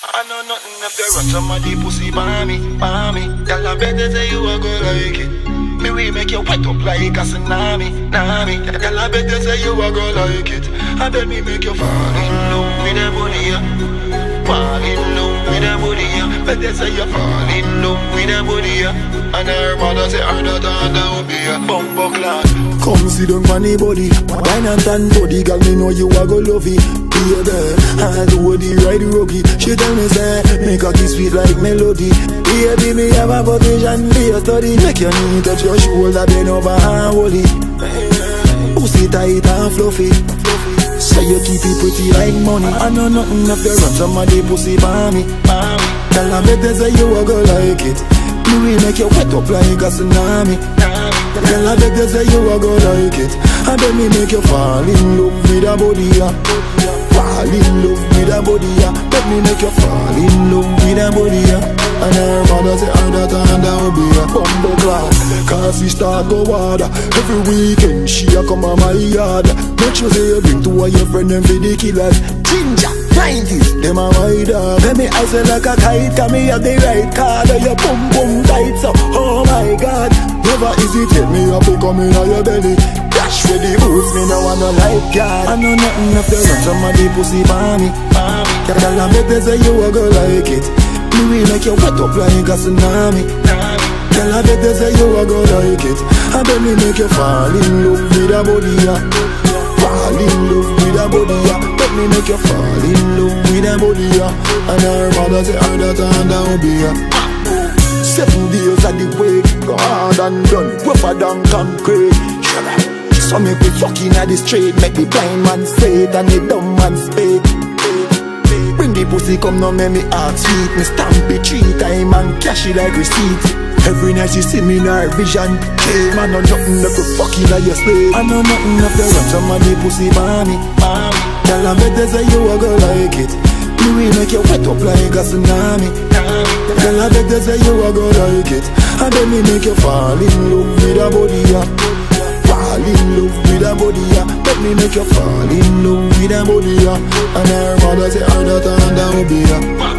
I know nothing if they run somebody pussy by me. Girl, I bet they say you a go like it. Me we make you wet up like a tsunami. Girl, I bet they say you a go like it. I bet me make you fall in love with the body, yeah. Fall in love with the body, yeah. Bet they say you fall in love with the body, yeah. And her mother say her daughter will be a bumbo clad. Come sit down on the body, wine and tan body, girl, me know you a go love it. Baby, I do the right ruggy. She tell me say, make her kiss sweet like melody. Baby, me have a position for your study. Make your knee touch your shoulder, bend over and hold it. Pussy tight and fluffy. So you keep it pretty like money. I know nothing if you run somebody pussy by me. Tell her better say you a go like it. Me will make you wet up like a tsunami. Tell her better say you a go like it. And then me make you fall in love with a body, yeah. Fall in love with a body, yeah. Let me make you fall in love with a body, yeah. And her mother say her daughter and that will be a bumbo clad. Cause we start go water. Every weekend she a come on my yard. Make sure say you bring two of your friend them for the killers. Ginger 90s, them a my dog. Let me ice like a kite, cause me have the right card. And your boom boom tight, so oh my god. Never hesitate, me up to come in on your belly. Dash for the boots, me no want no life card. I know nothing if you run somebody pussy by me. Girl, I bet they say you a go like it. Me will make you wet up like a tsunami. Girl, I bet they say you a go like it. I bet me make you fall in love with a body, yeah. Fall in love with a body, yeah. Let me make you fall in love with a body, yeah. And her mother say her daughter and that will be, yeah. 7 days at the way, go hard and done, rougher than concrete. So make me fucking at the street, make the blind man say it and the dumb man speak. Bring the pussy come now, make me act sweet. Me stamp it 3 times and cash it like receipt. Every night she see me in her vision. Hey man, no nothing if you fucking at your slave. I know nothing if you run somebody pussy by me. Tell her better say you a go like it. Me will make you wet up like a tsunami. Tell her better say you a go like it. And then me make you fall in love with a body, yeah. Fall in love with a body, yeah. Let me make you fall in love with a body, yeah. And her mother say her daughter and that will be, yeah.